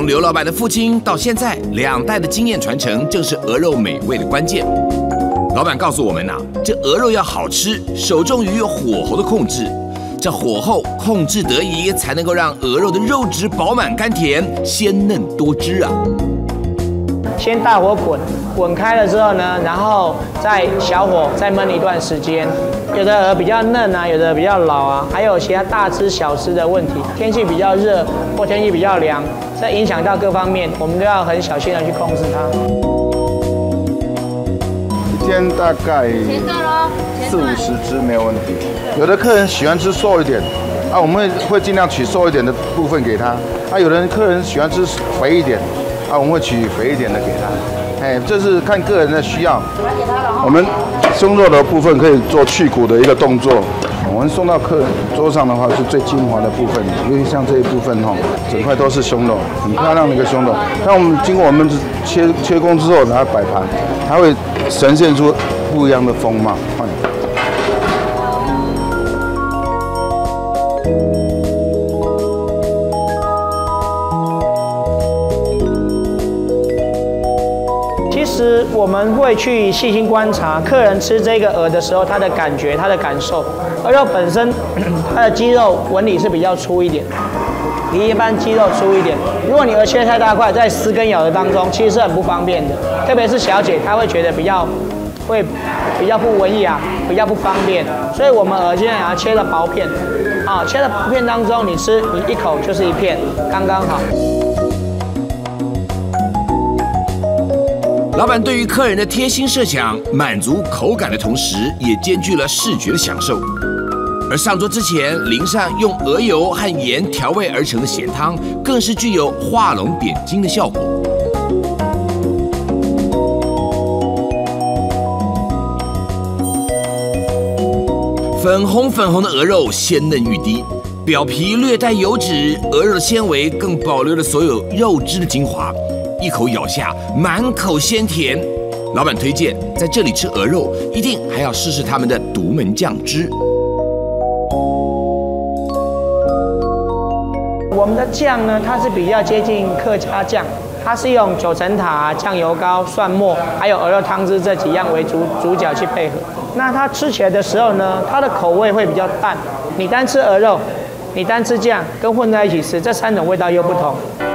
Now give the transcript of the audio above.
从刘老板的父亲到现在2代的经验传承，正是鹅肉美味的关键。老板告诉我们这鹅肉要好吃，首重于火候的控制。这火候控制得宜，才能够让鹅肉的肉质饱满甘甜、鲜嫩多汁啊。 先大火滚开了之后呢，然后再小火再焖一段时间。有的鹅比较嫩啊，有的比较老啊，还有其他大只小只的问题。天气比较热或天气比较凉，这影响到各方面，我们都要很小心的去控制它。 一天大概40-50只没有问题。有的客人喜欢吃瘦一点，我们会尽量取瘦一点的部分给他。有的客人喜欢吃肥一点，我们会取肥一点的给他。这是看个人的需要。我们胸肉的部分可以做去骨的一个动作。我们送到客人桌上的话是最精华的部分，尤其像这一部分整块都是胸肉，很漂亮的一个胸肉。那我们经过我们切工之后，然后摆盘，它会呈现出不一样的风貌。 其实我们会去细心观察客人吃这个鹅的时候，他的感觉、他的感受。鹅肉本身它的肌肉纹理是比较粗一点，比一般肌肉粗一点。如果你鹅切太大块，在撕跟咬的当中，其实是很不方便的。特别是小姐，她会觉得比较不文雅，比较不方便。所以我们鹅尽量把它切了薄片，切了薄片当中，你吃你一口就是一片，刚刚好。 老板对于客人的贴心设想，满足口感的同时，也兼具了视觉的享受。而上桌之前淋上用鹅油和盐调味而成的咸汤，更是具有画龙点睛的效果。粉红的鹅肉鲜嫩欲滴，表皮略带油脂，鹅肉的纤维更保留了所有肉汁的精华。一口咬下，满口鲜甜。老板推荐在这里吃鹅肉，一定还要试试他们的独门酱汁。 我们的酱呢，它是比较接近客家酱，它是用九层塔、酱油膏、蒜末，还有鹅肉汤汁这几样为主角去配合。那它吃起来的时候呢，它的口味会比较淡。你单吃鹅肉，你单吃酱，跟混在一起吃，这3种味道又不同。